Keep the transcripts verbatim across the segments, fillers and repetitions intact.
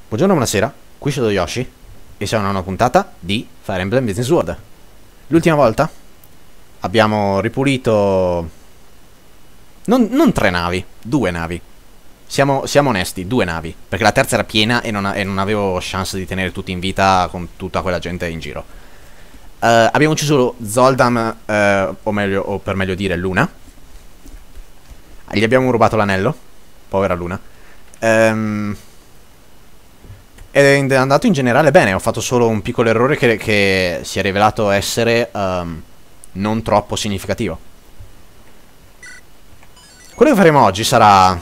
Buongiorno, buonasera, qui Shadow Yoshi e siamo in una puntata di Fire Emblem Business World. L'ultima volta abbiamo ripulito non, non tre navi, due navi. Siamo, siamo onesti, due navi, perché la terza era piena e non, e non avevo chance di tenere tutti in vita con tutta quella gente in giro. uh, Abbiamo ucciso Zoldam, uh, o meglio, o per meglio dire Luna. Gli abbiamo rubato l'anello, povera Luna. Ehm... Ed è andato in generale bene. Ho fatto solo un piccolo errore che, che si è rivelato essere um, non troppo significativo. Quello che faremo oggi sarà uh,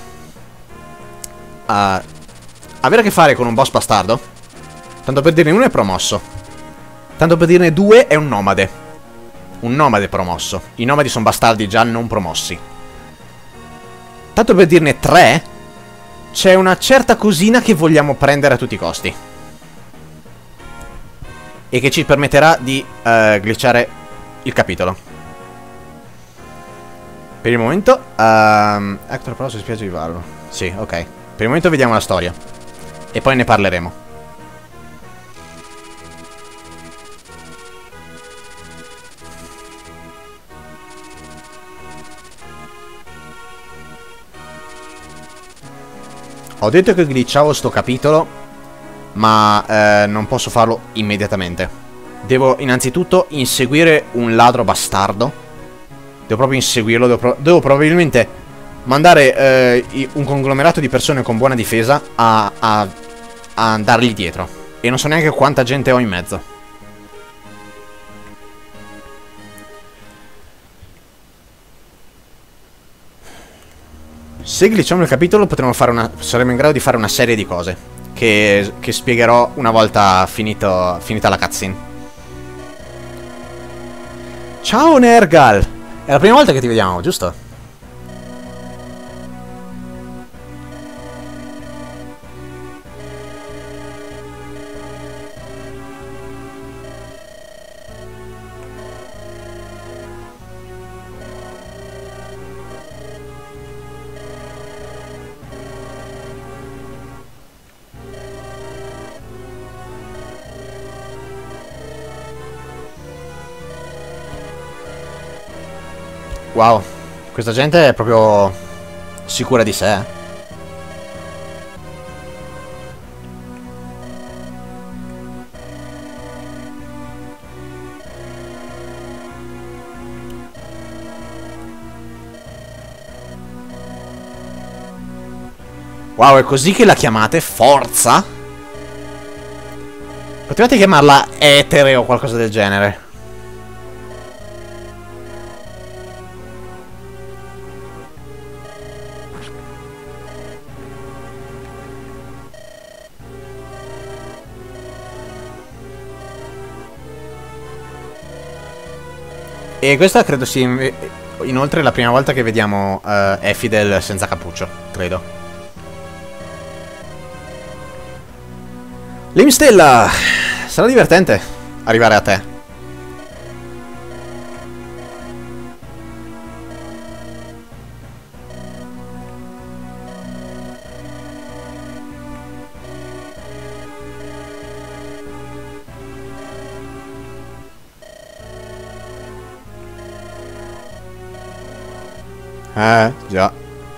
avere a che fare con un boss bastardo. Tanto per dirne uno è promosso. Tanto per dirne due è un nomade. Un nomade promosso. I nomadi sono bastardi già non promossi. Tanto per dirne tre, c'è una certa cosina che vogliamo prendere a tutti i costi e che ci permetterà di uh, glitchare il capitolo. Per il momento um, Hector però si spiace di farlo. Sì, ok. Per il momento vediamo la storia e poi ne parleremo. Ho detto che glitchavo sto capitolo, ma eh, non posso farlo immediatamente. Devo innanzitutto inseguire un ladro bastardo. Devo proprio inseguirlo. Devo, pro devo probabilmente mandare eh, un conglomerato di persone con buona difesa a, a, a andargli dietro. E non so neanche quanta gente ho in mezzo. Se glitchiamo il capitolo potremo fare una, saremo in grado di fare una serie di cose che, che spiegherò una volta finito, finita la cutscene. Ciao Nergal! È la prima volta che ti vediamo, giusto? Wow, questa gente è proprio sicura di sé. Wow, è così che la chiamate? Forza? Potevate chiamarla etere o qualcosa del genere. E questa credo sia inoltre la prima volta che vediamo uh, Effidel senza cappuccio, credo. Limstella! Sarà divertente arrivare a te. Eh, già.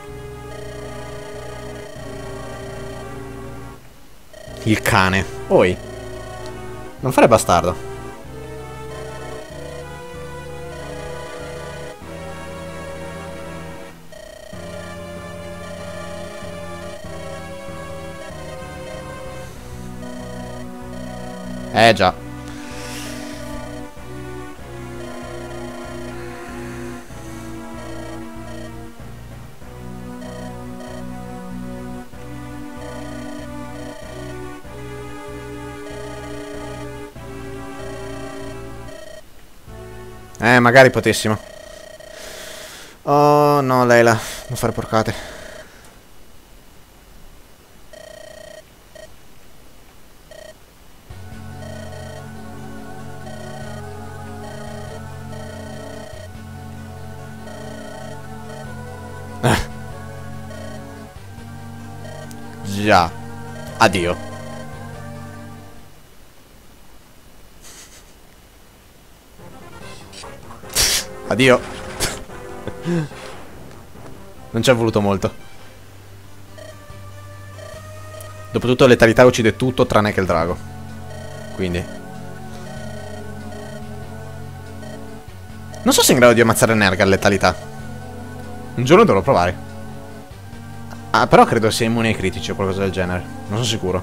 Il cane. Oi. Non fare bastardo. Eh, già. Eh, magari potessimo. Oh, no, Leila. Non fare porcate. Eh. Già. Addio. Addio. Non ci è voluto molto. Dopotutto letalità uccide tutto tranne che il drago. Quindi non so se è in grado di ammazzare Nergal letalità. Un giorno dovrò provare. Ah, però credo sia immune ai critici o qualcosa del genere. Non sono sicuro.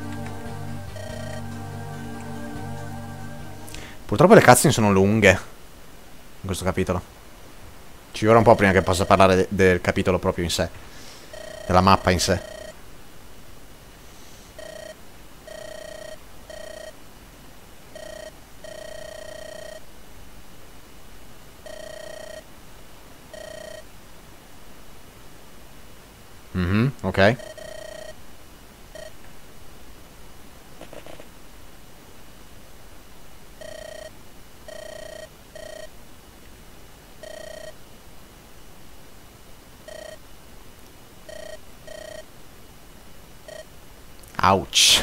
Purtroppo le cutscene sono lunghe in questo capitolo. Ci vorrà un po' prima che possa parlare de del capitolo proprio in sé. Della mappa in sé. Mhm, ok. Ouch.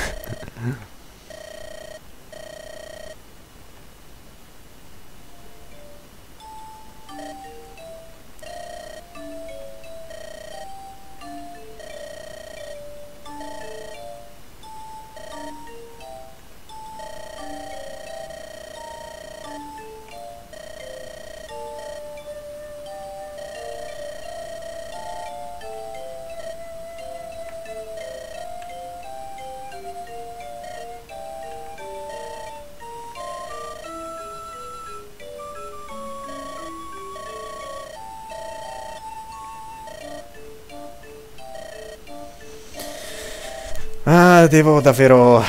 Ah, devo davvero...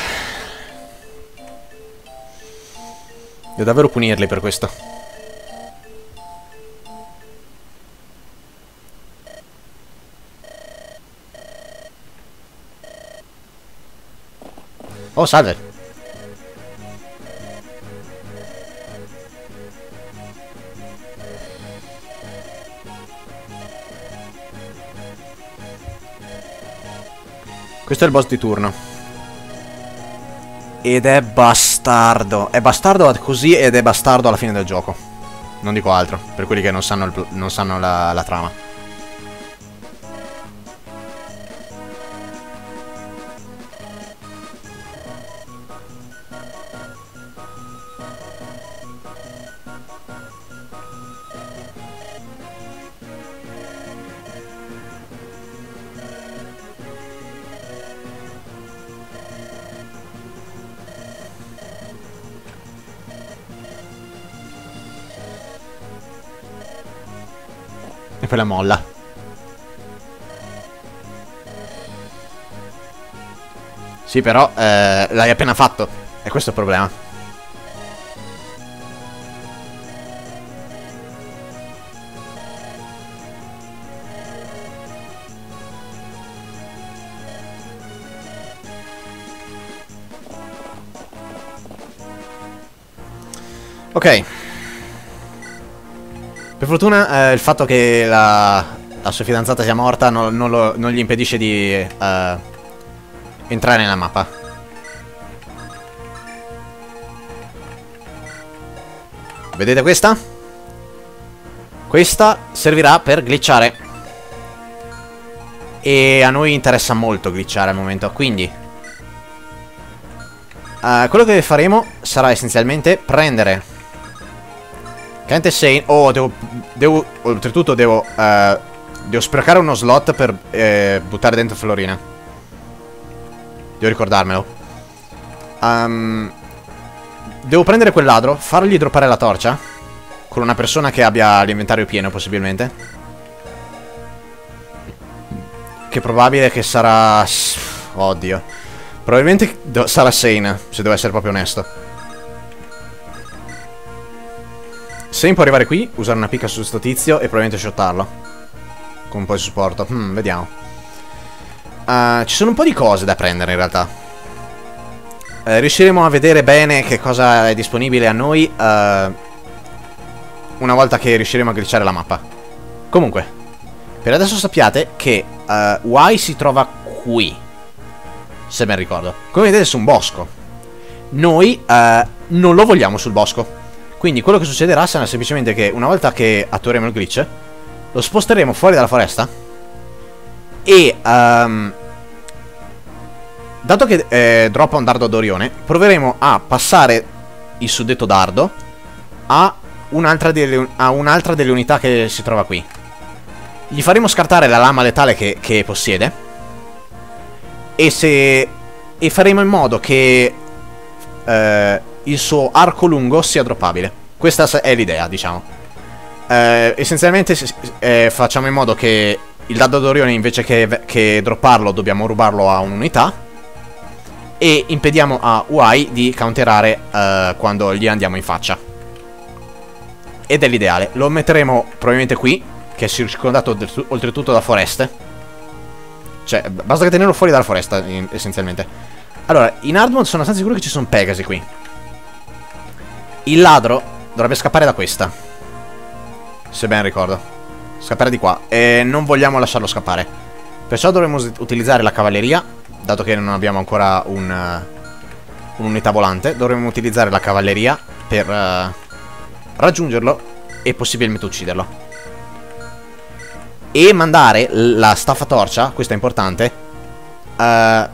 Devo davvero punirli per questo. Oh, salve. Questo è il boss di turno. Ed è bastardo. È bastardo così ed è bastardo alla fine del gioco. Non dico altro, per quelli che non sanno, il, non sanno la, la trama. E poi la molla. Sì, però eh, l'hai appena fatto. E questo è il problema. Ok. Per fortuna eh, il fatto che la, la sua fidanzata sia morta non, non, lo, non gli impedisce di eh, entrare nella mappa. Vedete questa? Questa servirà per glitchare. E a noi interessa molto glitchare al momento, quindi uh, quello che faremo sarà essenzialmente prendere Kent e Sane. Oh, devo, devo oltretutto devo uh, devo sprecare uno slot per uh, buttare dentro Florina. Devo ricordarmelo. um, Devo prendere quel ladro, fargli droppare la torcia con una persona che abbia l'inventario pieno, possibilmente. Che è probabile che sarà... Oddio. Probabilmente sarà Sane, se devo essere proprio onesto. Sane può arrivare qui, usare una picca su sto tizio e probabilmente shottarlo con un po' di supporto. Hmm, vediamo. uh, Ci sono un po' di cose da prendere in realtà. uh, Riusciremo a vedere bene che cosa è disponibile a noi uh, una volta che riusciremo a glitchare la mappa. Comunque, per adesso sappiate che uh, Y si trova qui, se ben ricordo. Come vedete su un bosco. Noi uh, non lo vogliamo sul bosco. Quindi quello che succederà sarà semplicemente che una volta che attueremo il glitch, lo sposteremo fuori dalla foresta e um, dato che eh, droppa un dardo ad Orione, proveremo a passare il suddetto dardo a un'altra delle, a un'altra delle unità che si trova qui. Gli faremo scartare la lama letale che, che possiede e, se, e faremo in modo che eh, il suo arco lungo sia droppabile. Questa è l'idea, diciamo. Eh, essenzialmente eh, facciamo in modo che il dardo d'Orione, invece che, che dropparlo, dobbiamo rubarlo a un'unità e impediamo a U I di counterare eh, quando gli andiamo in faccia. Ed è l'ideale. Lo metteremo probabilmente qui, che è circondato oltretutto da foreste. Cioè, basta che tenerlo fuori dalla foresta, essenzialmente. Allora, in hard mode sono abbastanza sicuro che ci sono Pegasi qui. Il ladro dovrebbe scappare da questa, se ben ricordo. Scappare di qua. E non vogliamo lasciarlo scappare. Perciò dovremo utilizzare la cavalleria, dato che non abbiamo ancora un, uh, un'unità volante. Dovremo utilizzare la cavalleria per uh, raggiungerlo e possibilmente ucciderlo. E mandare la staffa torcia, questo è importante, uh,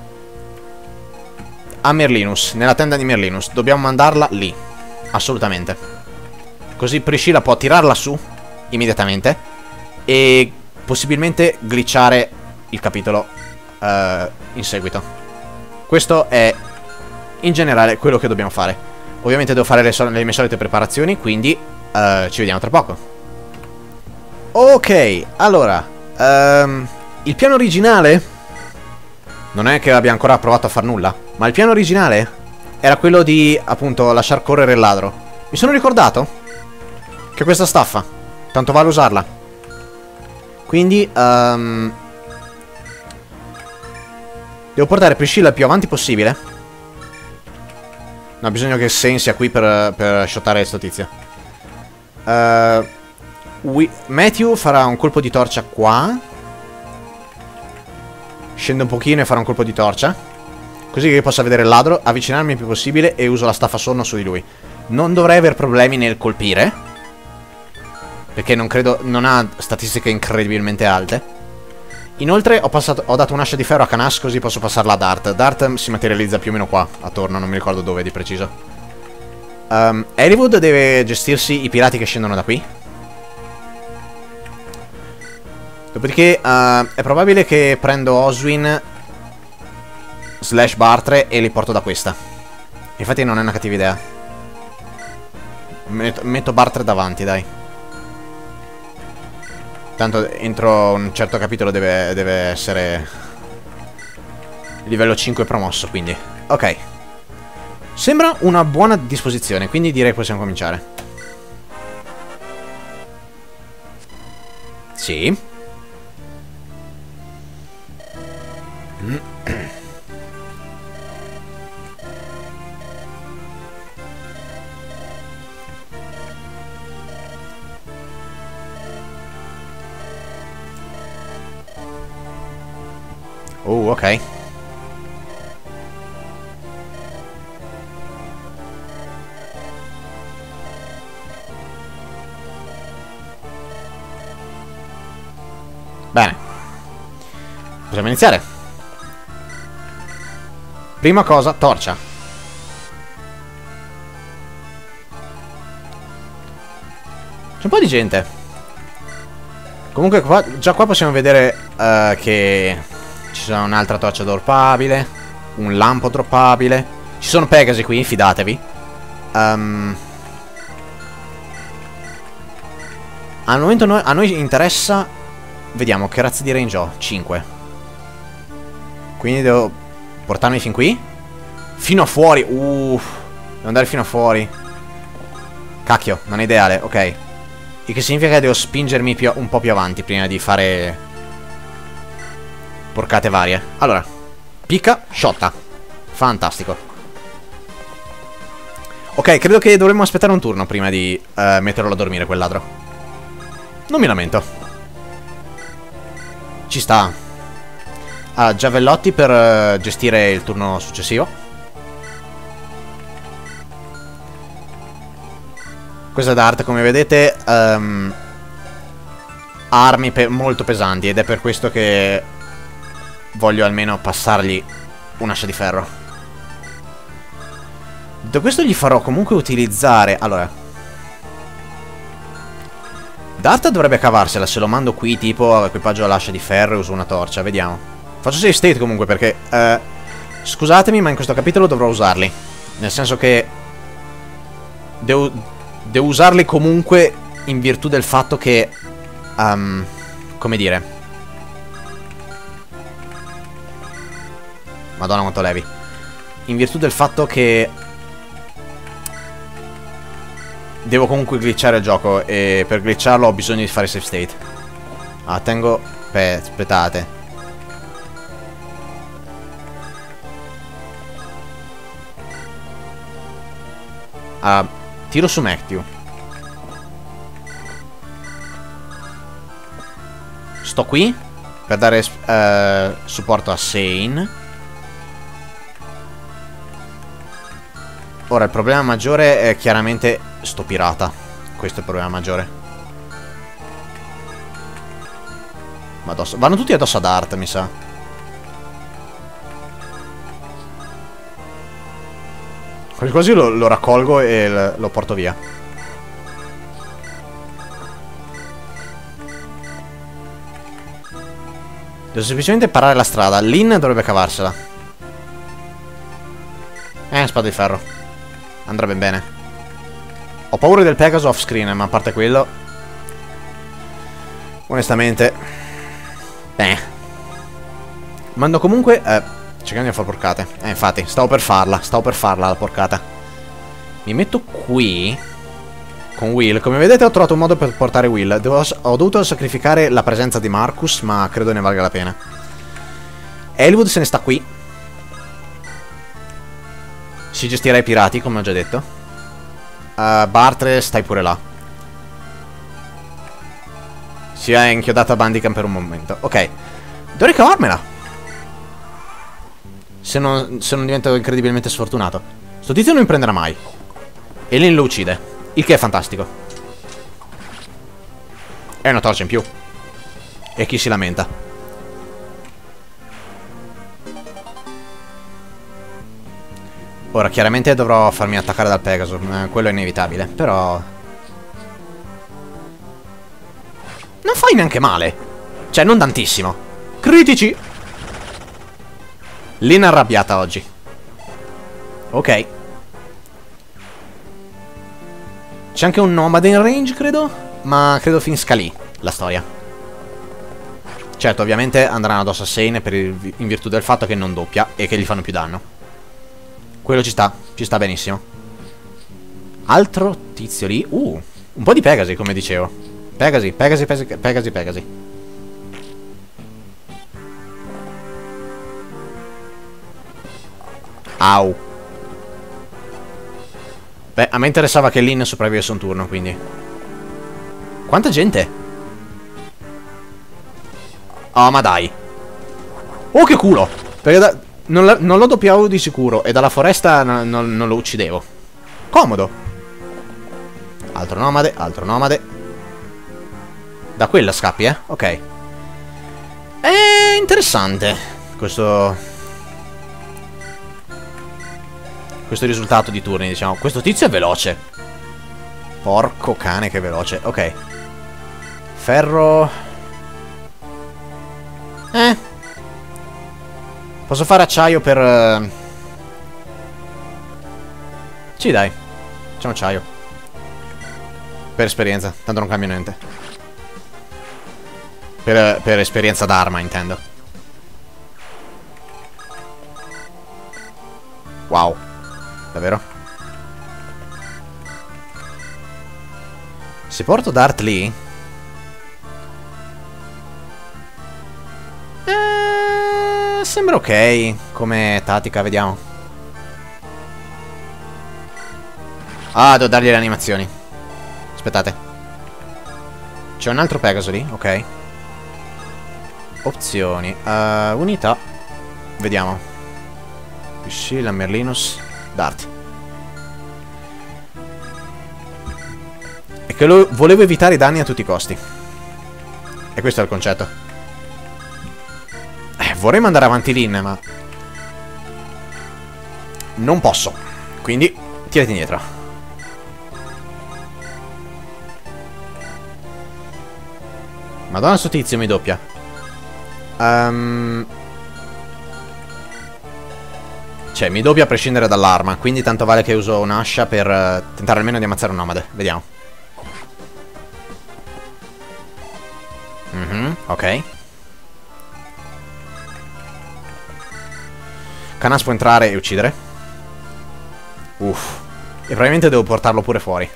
a Merlinus, nella tenda di Merlinus. Dobbiamo mandarla lì, assolutamente. Così Priscilla può tirarla su immediatamente e possibilmente glitchare il capitolo uh, in seguito. Questo è in generale quello che dobbiamo fare. Ovviamente devo fare le, so le mie solite preparazioni, quindi uh, ci vediamo tra poco. Ok, allora um, il piano originale non è che abbia ancora provato a far nulla, ma il piano originale era quello di, appunto, lasciar correre il ladro. Mi sono ricordato che questa staffa, tanto vale usarla. Quindi um, devo portare Priscilla il più avanti possibile. No, bisogna che Sen sia qui per, per shottare sto tizio. uh, We, Matthew farà un colpo di torcia qua. Scende un pochino e farà un colpo di torcia, così che io possa vedere il ladro, avvicinarmi il più possibile e uso la staffa sonno su di lui. Non dovrei aver problemi nel colpire, perché non credo, non ha statistiche incredibilmente alte. Inoltre ho, passato, ho dato un'ascia di ferro a Canas, così posso passarla a Dart. Dart si materializza più o meno qua, attorno, non mi ricordo dove di preciso. um, Hollywood deve gestirsi i pirati che scendono da qui. Dopodiché uh, è probabile che prendo Oswin slash Bartre e li porto da questa. Infatti non è una cattiva idea. Metto, metto Bartre davanti, dai. Tanto entro un certo capitolo deve, deve essere livello cinque promosso, quindi ok. Sembra una buona disposizione, quindi direi che possiamo cominciare. Sì. Oh, ok. Bene. Possiamo iniziare. Prima cosa, torcia. C'è un po' di gente. Comunque qua, già qua possiamo vedere uh, che ci sono un'altra torcia droppabile, un lampo droppabile. Ci sono Pegasi qui, fidatevi. um, Al momento noi, a noi interessa. Vediamo che razza di range ho. cinque. Quindi devo portarmi fin qui. Fino a fuori. Uff, devo andare fino a fuori. Cacchio, non è ideale, ok. Il che significa che devo spingermi più, un po' più avanti prima di fare porcate varie. Allora, picca, shotta. Fantastico. Ok, credo che dovremmo aspettare un turno prima di uh, metterlo a dormire quel ladro. Non mi lamento. Ci sta. Ah, Giavellotti per uh, gestire il turno successivo. Questa Dart, come vedete, um, ha armi pe molto pesanti, ed è per questo che voglio almeno passargli un'ascia di ferro. Detto questo, gli farò comunque utilizzare... Allora, Dart dovrebbe cavarsela se lo mando qui, tipo equipaggio all'ascia di ferro e uso una torcia. Vediamo. Faccio save state comunque perché eh, scusatemi, ma in questo capitolo dovrò usarli. Nel senso che devo, devo usarli comunque in virtù del fatto che um, come dire, Madonna quanto levi. In virtù del fatto che devo comunque glitchare il gioco, e per glitcharlo ho bisogno di fare save state. Ah, tengo... aspettate. Ah, tiro su Matthew. Sto qui per dare uh, supporto a Sane. Ora il problema maggiore è chiaramente sto pirata. Questo è il problema maggiore. Ma addosso... vanno tutti addosso ad Art, mi sa. Quasi quasi lo, lo raccolgo e lo porto via. Devo semplicemente parare la strada. Lin dovrebbe cavarsela. Eh, spada di ferro. Andrà ben bene. Ho paura del Pegaso off screen, ma a parte quello, onestamente, beh, mando comunque eh, cercando di far porcate. Eh, infatti, stavo per farla. Stavo per farla la porcata. Mi metto qui con Will. Come vedete ho trovato un modo per portare Will. Devo, ho dovuto sacrificare la presenza di Marcus, ma credo ne valga la pena. Elwood se ne sta qui. Si gestirà i pirati, come ho già detto. uh, Bartre, stai pure là. Si è inchiodata Bandicam per un momento. Ok, devo ricavarmela. Se non, se non divento incredibilmente sfortunato. Sto tizio non mi prenderà mai. E Lin lo uccide, il che è fantastico. È una torcia in più. E chi si lamenta? Ora, chiaramente dovrò farmi attaccare dal Pegaso, eh, quello è inevitabile, però... non fai neanche male. Cioè, non tantissimo. Critici! Lin arrabbiata oggi. Ok. C'è anche un nomade in range, credo, ma credo finisca lì la storia. Certo, ovviamente andranno addosso a Sane per il, in virtù del fatto che non doppia e che gli fanno più danno. Quello ci sta, ci sta benissimo. Altro tizio lì. Uh, un po' di Pegasi, come dicevo. Pegasi, Pegasi, Pegasi, Pegasi, Pegasi. Au. Beh, a me interessava che Lin sopravvivesse un turno, quindi. Quanta gente? Oh, ma dai. Oh, che culo. Perché da... Non, non lo doppiavo di sicuro, e dalla foresta non, non, non lo uccidevo. Comodo. Altro nomade, altro nomade. Da quella scappi, eh? Ok. È interessante questo... questo risultato di turni, diciamo. Questo tizio è veloce. Porco cane che è veloce. Ok. Ferro. Eh. Posso fare acciaio per... Uh... Sì, dai. Facciamo acciaio. Per esperienza. Tanto non cambia niente. Per, per esperienza d'arma, intendo. Wow. Davvero? Se porto Dart lì... Eh, sembra ok come tattica, vediamo. Ah, devo dargli le animazioni. Aspettate. C'è un altro Pegaso lì, ok. Opzioni. uh, Unità. Vediamo. Priscilla, Merlinus, Dart. che lo volevo evitare i danni a tutti i costi. E questo è il concetto. Eh, vorrei mandare avanti Lin, ma non posso. Quindi, tirati indietro. Madonna, sto tizio mi doppia. Um... Cioè, mi doppia a prescindere dall'arma. Quindi tanto vale che uso un'ascia per uh, tentare almeno di ammazzare un nomade. Vediamo. Mhm, ok. Canas può entrare e uccidere. Uff. E probabilmente devo portarlo pure fuori.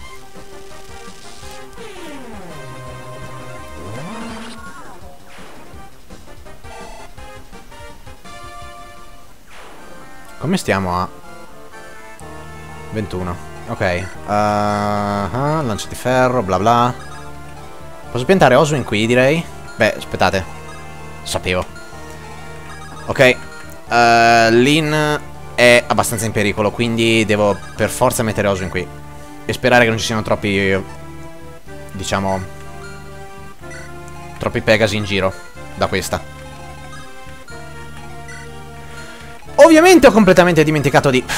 Come stiamo a ventuno? Ok. uh, uh, Lancia di ferro, bla bla. Posso piantare Oswin qui, direi? Beh, aspettate. Sapevo. Ok. uh, Lin è abbastanza in pericolo, quindi devo per forza mettere Oswin qui. E sperare che non ci siano troppi, diciamo, troppi Pegasi in giro da questa. Ovviamente ho completamente dimenticato di...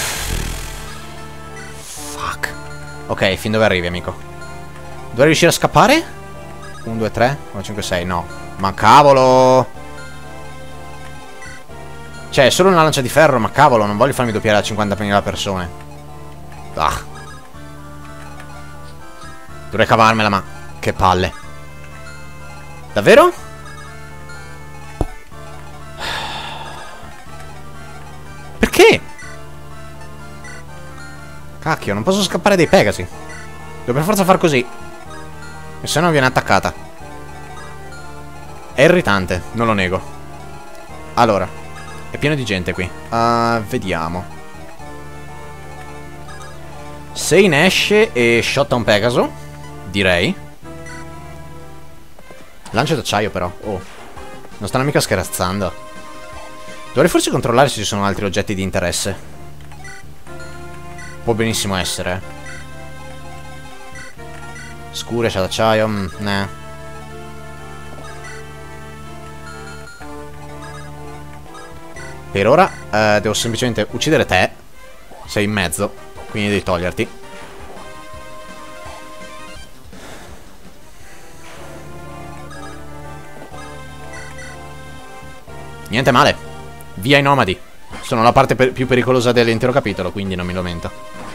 Fuck. Ok, fin dove arrivi, amico? Dovrei riuscire a scappare? uno, due, tre, quattro, cinque, sei, no. Ma cavolo! Cioè, è solo una lancia di ferro, ma cavolo, non voglio farmi doppiare a cinquantamila persone. Ah. Dovrei cavarmela, ma... Che palle. Davvero? Perché? Cacchio, non posso scappare dai Pegasi. Devo per forza far così. E se no viene attaccata. È irritante, non lo nego. Allora, è pieno di gente qui. uh, Vediamo. Se ne esce e shotta un Pegaso, direi. Lancia d'acciaio però. Oh, non stanno mica scherzando. Dovrei forse controllare se ci sono altri oggetti di interesse. Può benissimo essere. Scure, c'è d'acciaio. Mm, nah. Per ora eh, devo semplicemente uccidere te. Sei in mezzo, quindi devi toglierti. Niente male. Via i nomadi. Sono la parte per più pericolosa dell'intero capitolo, quindi non mi lamento.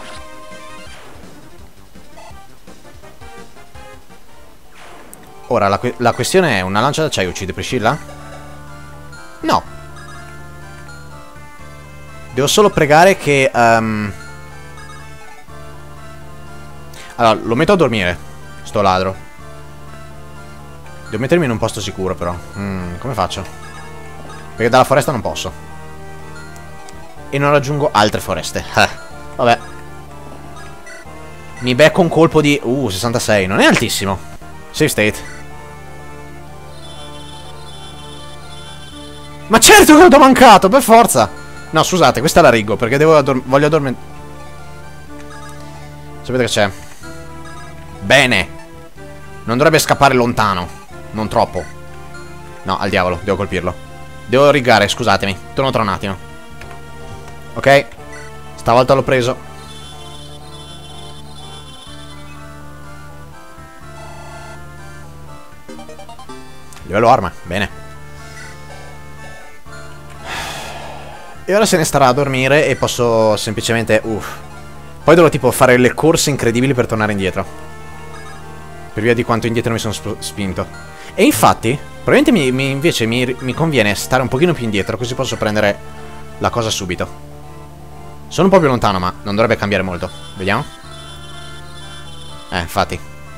Ora, la, que la questione è: una lancia d'acciaio uccide Priscilla? No. Devo solo pregare che... Um... Allora, lo metto a dormire, sto ladro. Devo mettermi in un posto sicuro, però. Mm, come faccio? Perché dalla foresta non posso. E non raggiungo altre foreste. Eh, vabbè. Mi becco un colpo di... Uh, sessantasei. Non è altissimo. Save state. Ma certo che l'ho mancato, per forza. No, scusate, questa la riggo, perché devo addor voglio addormentare. Sapete che c'è? Bene. Non dovrebbe scappare lontano. Non troppo. No, al diavolo, devo colpirlo. Devo rigare, scusatemi. Torno tra un attimo. Ok. Stavolta l'ho preso. Livello arma, bene. E ora se ne starà a dormire e posso semplicemente... Uff. Poi dovrò tipo fare le corse incredibili per tornare indietro. Per via di quanto indietro mi sono sp spinto. E infatti, probabilmente mi, mi, invece mi, mi conviene stare un pochino più indietro, così posso prendere la cosa subito. Sono un po' più lontano, ma non dovrebbe cambiare molto. Vediamo. Eh, infatti.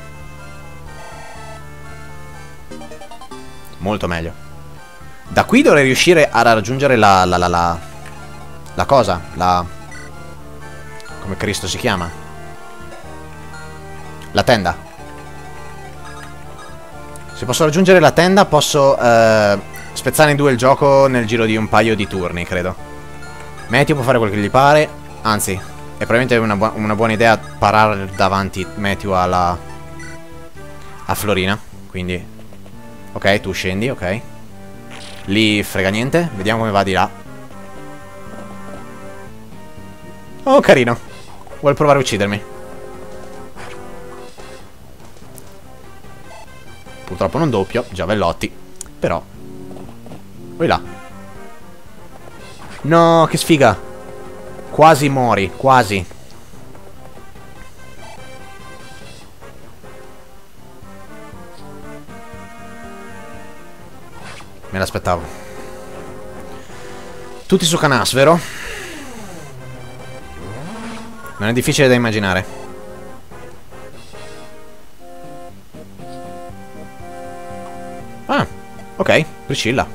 Molto meglio. Da qui dovrei riuscire a raggiungere la... la, la, la, la cosa. La... Come Cristo si chiama? La tenda. Se posso raggiungere la tenda posso eh, spezzare in due il gioco nel giro di un paio di turni, credo. Meteo può fare quel che gli pare. Anzi, è probabilmente una, bu una buona idea parare davanti Meteo alla, a Florina, quindi... Ok, tu scendi, ok. Lì frega niente, vediamo come va di là. Oh, carino. Vuole provare a uccidermi. Purtroppo non doppio, giavellotti. Però vai là. No, che sfiga. Quasi mori, quasi. Me l'aspettavo. Tutti su Canas, vero? Non è difficile da immaginare. Ah, ok, Priscilla.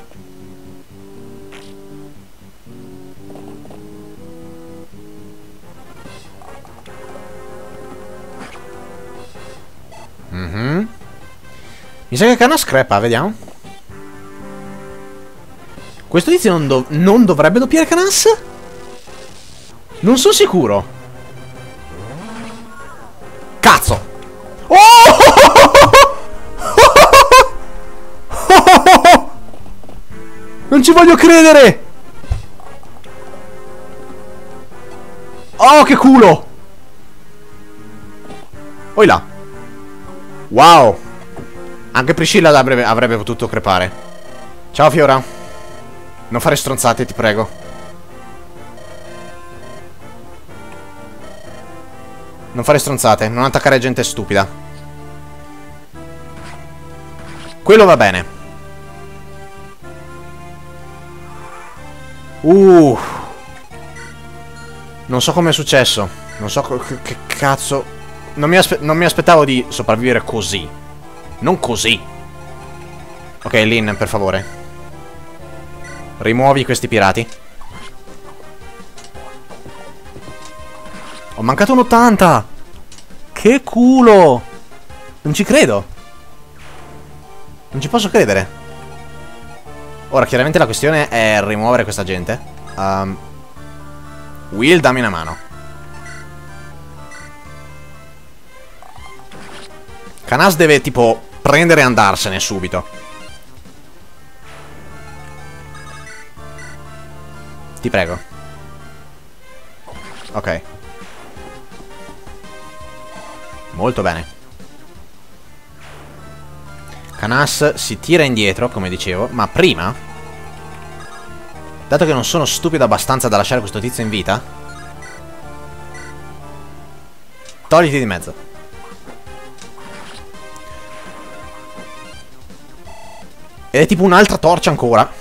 Mhm. Mi sa che Canas crepa, vediamo. Questo tizio non, dov non dovrebbe doppiare Canas? Non sono sicuro. Cazzo! Oh! Non ci voglio credere! Oh, che culo! Oi là. Wow! Anche Priscilla avrebbe, avrebbe potuto crepare. Ciao, Fiora. Non fare stronzate, ti prego. Non fare stronzate, non attaccare gente stupida. Quello va bene. Uh. Non so come è successo. Non so che, che cazzo. Non mi, non mi aspettavo di sopravvivere così. Non così. Ok, Lynn, per favore. Rimuovi questi pirati. Ho mancato un ottanta. Che culo. Non ci credo. Non ci posso credere. Ora, chiaramente la questione è rimuovere questa gente. um, Will, dammi una mano. Canas deve tipo prendere e andarsene subito. Ti prego. Ok. Molto bene. Canas si tira indietro, come dicevo. Ma prima, dato che non sono stupido abbastanza da lasciare questo tizio in vita, togliti di mezzo. Ed è tipo un'altra torcia ancora.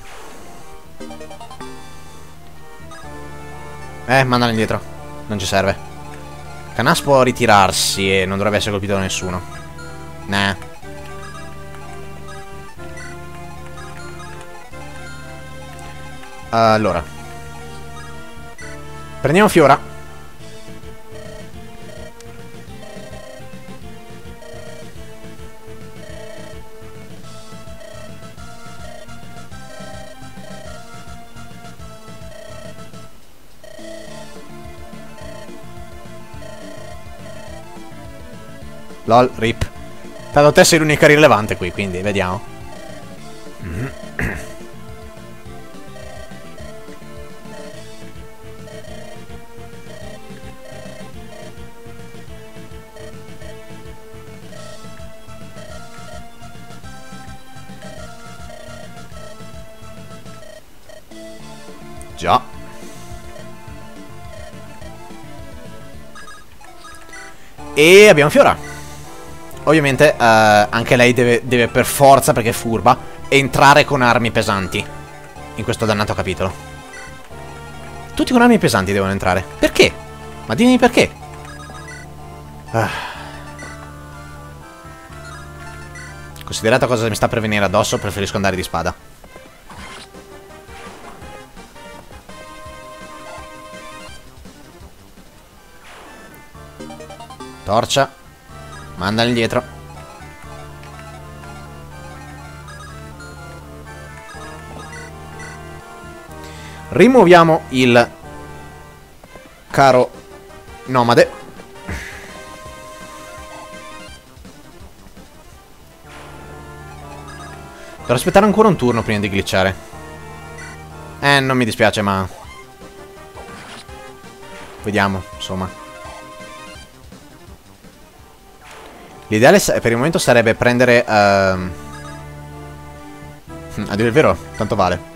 Eh, mandala indietro. Non ci serve. Canas può ritirarsi e non dovrebbe essere colpito da nessuno. Nah. Allora. Prendiamo Fiora. Lol, rip. Tanto te sei l'unica rilevante qui, quindi vediamo. Già. E abbiamo Fiora. Ovviamente uh, anche lei deve, deve per forza, perché è furba, entrare con armi pesanti in questo dannato capitolo. Tutti con armi pesanti devono entrare. Perché? Ma dimmi perché. uh. Considerato cosa mi sta per venire addosso, preferisco andare di spada. Torcia. Mandali indietro. Rimuoviamo il caro nomade. Devo aspettare ancora un turno prima di glitchare. Eh, non mi dispiace, ma... Vediamo, insomma. L'ideale per il momento sarebbe prendere... Uh... A dire il vero, tanto vale.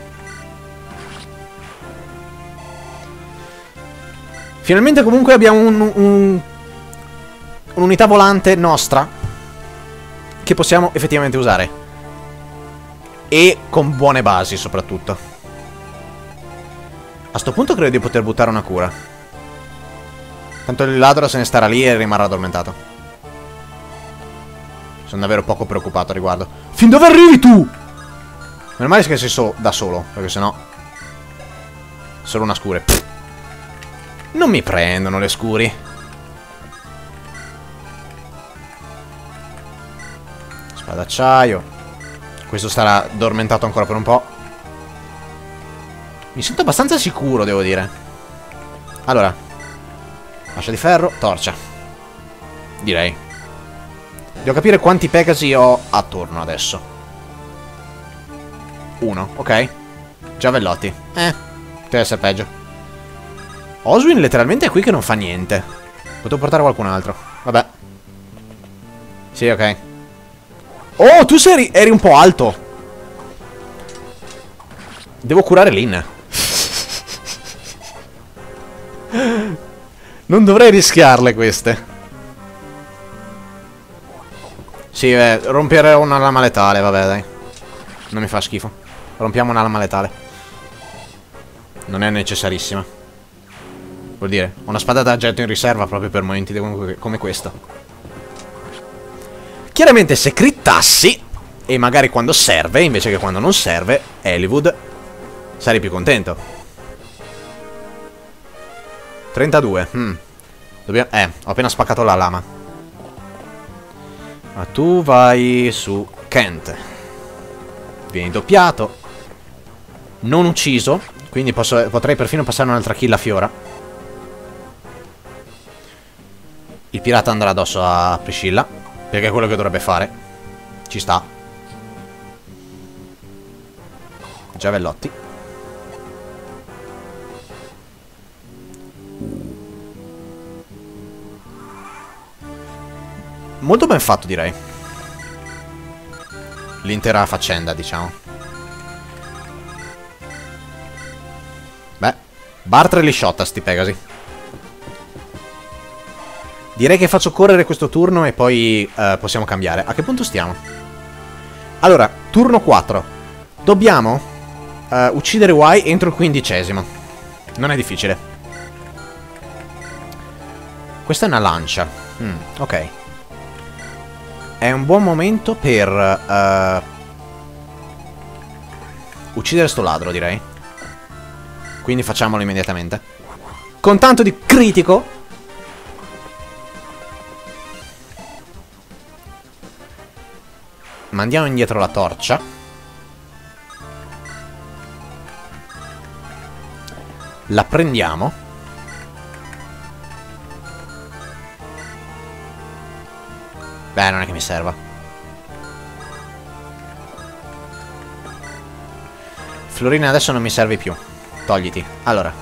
Finalmente comunque abbiamo un... un... un'unità volante nostra che possiamo effettivamente usare. E con buone basi, soprattutto. A sto punto credo di poter buttare una cura. Tanto il ladro se ne starà lì e rimarrà addormentato. Sono davvero poco preoccupato a riguardo. Fin dove arrivi tu? Meno male che sei so da solo, perché sennò... Solo una scure. Pff. Non mi prendono le scuri. Spada d'acciaio. Questo starà addormentato ancora per un po'. Mi sento abbastanza sicuro, devo dire. Allora. Ascia di ferro, torcia. Direi. Devo capire quanti Pegasi ho attorno adesso. Uno, ok. Giavellotti. Eh, deve essere peggio. Oswin letteralmente è qui che non fa niente. Potevo portare qualcun altro. Vabbè. Sì, ok. Oh, tu sei, eri un po' alto. Devo curare Lynn. Non dovrei rischiarle queste. Sì, beh, rompere una lama letale, vabbè, dai. Non mi fa schifo. Rompiamo una lama letale. Non è necessarissima. Vuol dire, ho una spada d'argento in riserva proprio per momenti come questo. Chiaramente se crittassi, e magari quando serve, invece che quando non serve, Hollywood, sarei più contento. trentadue. Hmm. Dobbiamo... Eh, ho appena spaccato la lama. Ma tu vai su Kent. Vieni doppiato. Non ucciso. Quindi posso, potrei perfino passare un'altra kill a Fiora. Il pirata andrà addosso a Priscilla, perché è quello che dovrebbe fare. Ci sta. Giavellotti. Molto ben fatto, direi. L'intera faccenda, diciamo. Beh, Bartre li shotta sti Pegasi. Direi che faccio correre questo turno e poi uh, possiamo cambiare. A che punto stiamo? Allora, turno quattro. Dobbiamo uh, uccidere Y entro il quindicesimo. Non è difficile. Questa è una lancia. Mm, ok. È un buon momento per uh, uccidere sto ladro, direi. Quindi facciamolo immediatamente. Con tanto di critico. Mandiamo indietro la torcia. La prendiamo. Beh, non è che mi serva. Florina adesso non mi serve più. Togliti. Allora.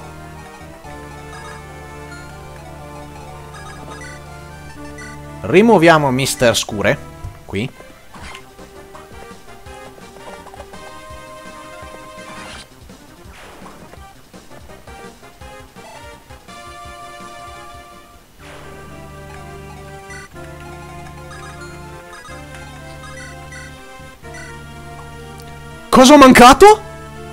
Rimuoviamo mister Scure. Qui. Cosa ho mancato?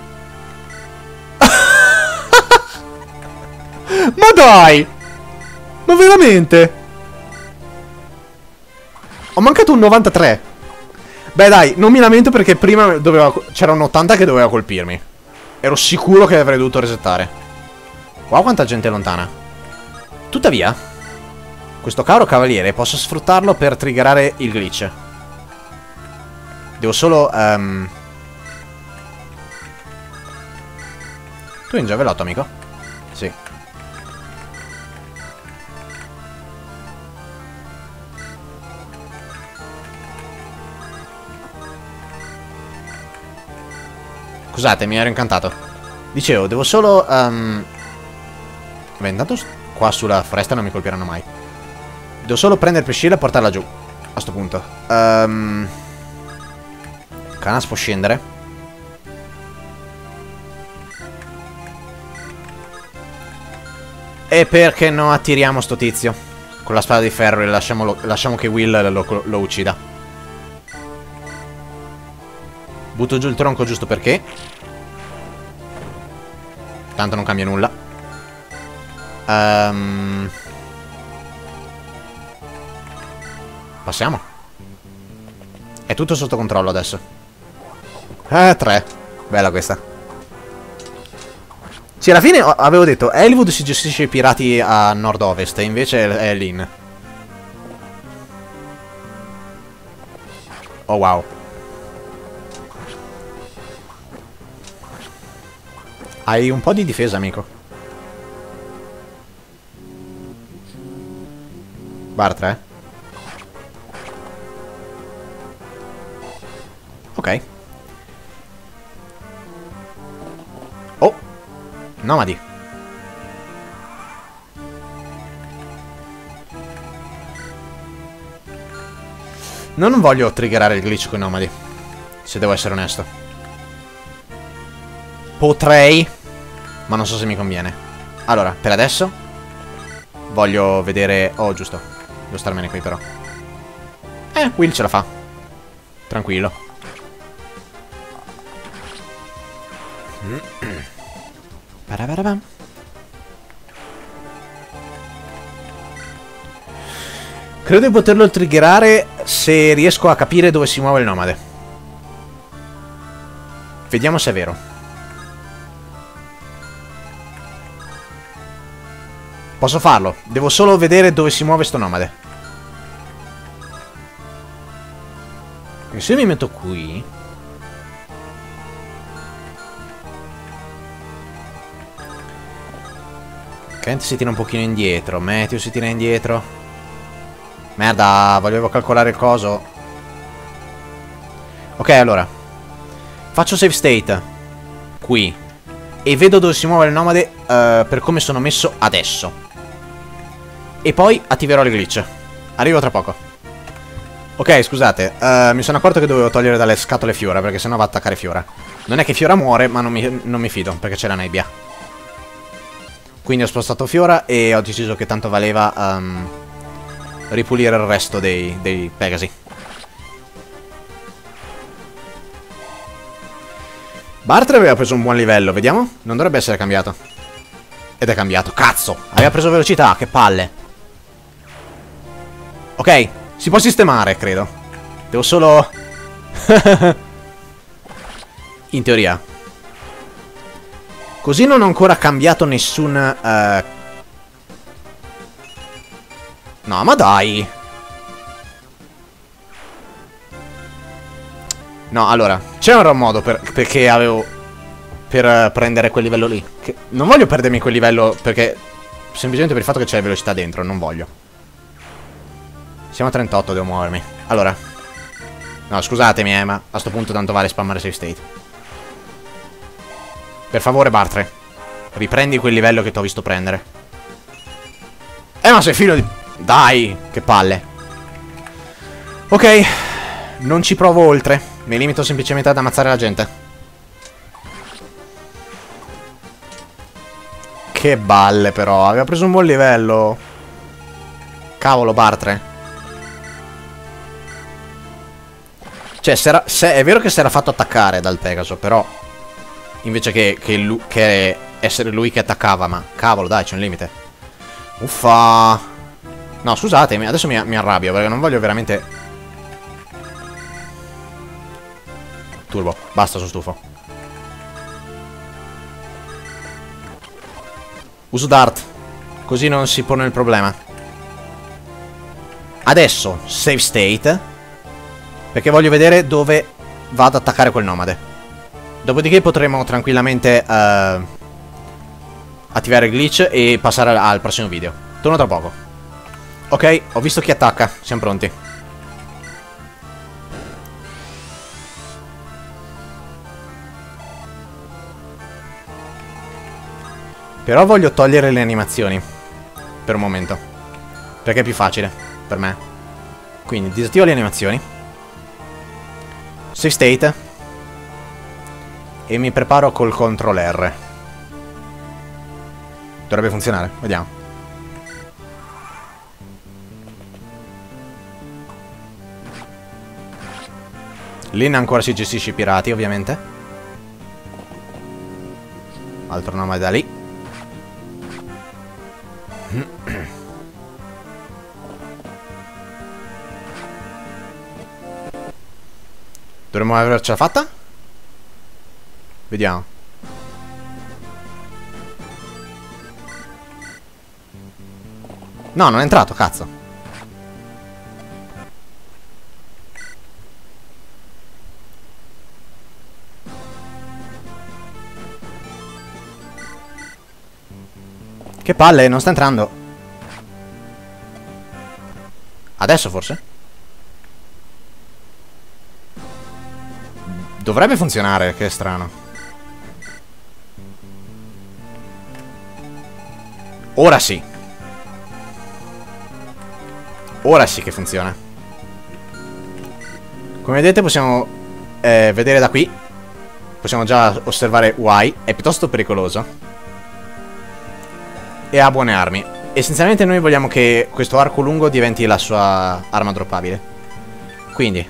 Ma dai! Ma veramente? Ho mancato un novantatré. Beh dai, non mi lamento perché prima c'era un ottanta che doveva colpirmi. Ero sicuro che avrei dovuto resettare. Wow, quanta gente è lontana. Tuttavia, questo caro cavaliere posso sfruttarlo per triggerare il glitch. Devo solo... Um... Tu hai un giavellotto, amico? Sì. scusate, mi ero incantato. Dicevo, devo solo... Um... Beh, intanto qua sulla foresta non mi colpiranno mai. Devo solo prendere Priscilla e portarla giù. A sto punto. Um... Canas può scendere. E perché no attiriamo sto tizio con la spada di ferro e lasciamo, lasciamo che Will lo, lo uccida. Butto giù il tronco giusto perché. Tanto non cambia nulla. um... Passiamo. È tutto sotto controllo adesso. Eh, tre. Bella questa. Sì, alla fine avevo detto Hollywood si gestisce i pirati a nord-ovest e invece è Lynn. Oh wow. Hai un po' di difesa, amico. Bar tre. Ok. Oh. Nomadi. Non voglio triggerare il glitch con i nomadi, se devo essere onesto. Potrei, ma non so se mi conviene. Allora, per adesso voglio vedere... Oh, giusto. Devo starmene qui però. Eh, Will ce la fa. Tranquillo. Parabarabam. Credo di poterlo triggerare se riesco a capire dove si muove il nomade. Vediamo se è vero. Posso farlo. Devo solo vedere dove si muove sto nomade. E se mi metto qui... Kent si tira un pochino indietro. Matthew si tira indietro. Merda, volevo calcolare il coso. Ok, allora. Faccio save state. Qui. E vedo dove si muove il nomade uh, per come sono messo adesso. E poi attiverò il glitch. Arrivo tra poco. Ok, scusate. Uh, mi sono accorto che dovevo togliere dalle scatole Fiora, perché sennò va a attaccare Fiora. Non è che Fiora muore, ma non mi, non mi fido, perché c'è la nebbia. Quindi ho spostato Fiora e ho deciso che tanto valeva um, ripulire il resto dei, dei Pegasi. Bartre aveva preso un buon livello, vediamo? Non dovrebbe essere cambiato. Ed è cambiato, cazzo! Aveva preso velocità, che palle! Ok, si può sistemare, credo. Devo solo... In teoria. Così non ho ancora cambiato nessun... Uh... No, ma dai! No, allora, c'era un modo per... perché avevo... per uh, prendere quel livello lì. Che... Non voglio perdermi quel livello perché... semplicemente per il fatto che c'è velocità dentro, non voglio. Siamo a trentotto, devo muovermi. Allora. No, scusatemi, eh, ma a sto punto tanto vale spammare save state. Per favore, Bartre, riprendi quel livello che ti ho visto prendere. Eh, ma sei figlio di... Dai, che palle. Ok, non ci provo oltre. Mi limito semplicemente ad ammazzare la gente. Che balle, però. Aveva preso un buon livello. Cavolo, Bartre. Cioè, se era... se... è vero che si era fatto attaccare dal Pegaso, però... Invece che, che, lui, che essere lui che attaccava. Ma cavolo, dai, c'è un limite. Uffa. No, scusatemi, adesso mi, mi arrabbio perché non voglio veramente... Turbo, basta, sono stufo. Uso Dart, così non si pone il problema. Adesso, save state, perché voglio vedere dove va ad attaccare quel nomade. Dopodiché potremo tranquillamente uh, attivare il glitch e passare al, al prossimo video. Torno tra poco. Ok, ho visto chi attacca. Siamo pronti. Però voglio togliere le animazioni. Per un momento. Perché è più facile per me. Quindi disattivo le animazioni. Save state. E mi preparo col control R. Dovrebbe funzionare, vediamo. Lin ancora si gestisce i pirati, ovviamente. Altro nome da lì. Dovremmo avercela fatta? Vediamo. No, non è entrato, cazzo. Che palle, non sta entrando. Adesso forse? Dovrebbe funzionare, che strano. Ora sì. Ora sì che funziona. Come vedete possiamo eh, vedere da qui. Possiamo già osservare Y. È piuttosto pericoloso. E ha buone armi. Essenzialmente noi vogliamo che questo arco lungo diventi la sua arma droppabile. Quindi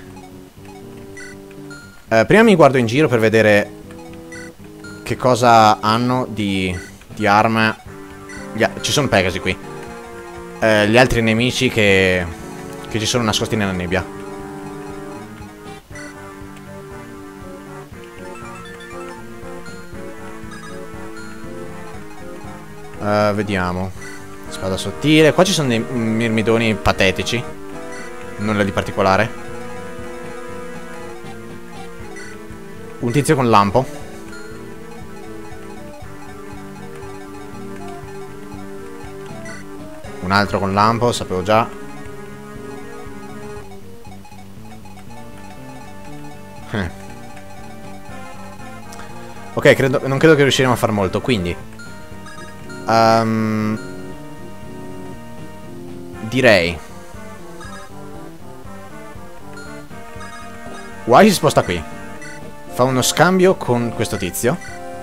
eh, prima mi guardo in giro per vedere che cosa hanno di, di arma. Ci sono Pegasi qui. eh, Gli altri nemici che Che ci sono nascosti nella nebbia. Uh, vediamo. Spada sottile. Qua ci sono dei mirmidoni patetici. Nulla di particolare. Un tizio con lampo. Un altro con lampo, sapevo già. eh. Ok, credo, non credo che riusciremo a far molto. Quindi Um, direi Y si sposta qui. Fa uno scambio con questo tizio.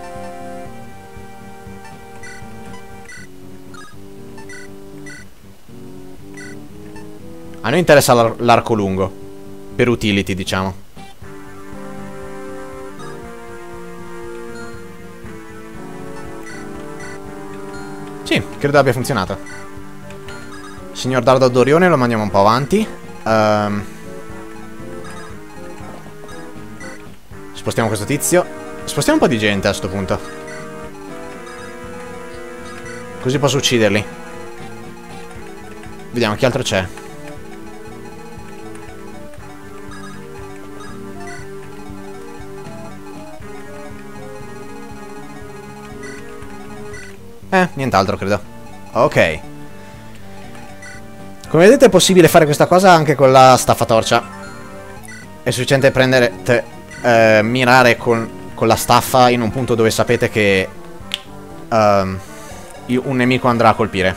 A noi interessa l'ar- l'arco lungo. Per utility, diciamo. Sì, credo abbia funzionato. Signor Dardo d'Orione lo mandiamo un po' avanti. um, Spostiamo questo tizio. Spostiamo un po' di gente a sto punto. Così posso ucciderli. Vediamo chi altro c'è. Eh, nient'altro credo. Ok. Come vedete è possibile fare questa cosa anche con la staffatorcia. È sufficiente prendere te, eh, mirare con, con la staffa in un punto dove sapete che um, un nemico andrà a colpire.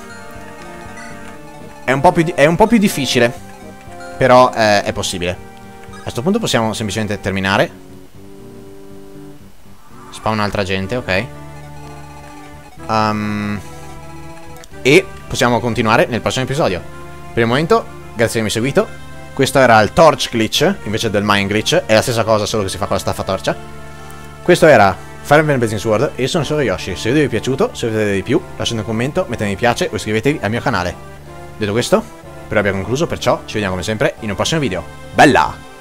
È un po' più, è un po' più difficile, però eh, è possibile. A questo punto possiamo semplicemente terminare. Spawn un'altra gente, ok. Um, e possiamo continuare nel prossimo episodio. Per il momento, grazie di avermi seguito. Questo era il Torch Glitch invece del Mine Glitch. È la stessa cosa, solo che si fa con la staffatorcia. Questo era Fire Emblem Blazing Sword e io sono solo Yoshi. Se il video vi è piaciuto, se volete vedere di più, lasciate un commento, mettete mi piace o iscrivetevi al mio canale. Detto questo, per ora abbiamo concluso, perciò ci vediamo come sempre in un prossimo video. Bella!